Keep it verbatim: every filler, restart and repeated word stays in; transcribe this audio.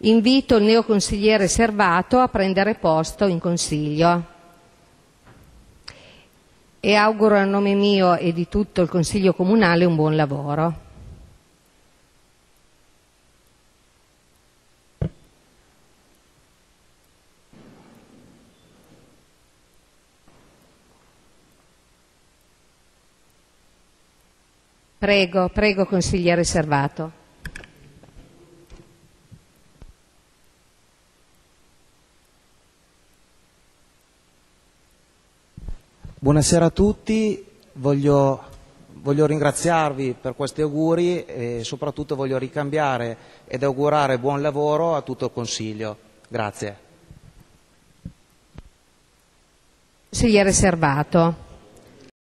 Invito il neoconsigliere Servato a prendere posto in Consiglio e auguro a nome mio e di tutto il Consiglio Comunale un buon lavoro. Prego, prego consigliere Servato. Buonasera a tutti, voglio, voglio ringraziarvi per questi auguri e soprattutto voglio ricambiare ed augurare buon lavoro a tutto il Consiglio. Grazie. Consigliere Servato.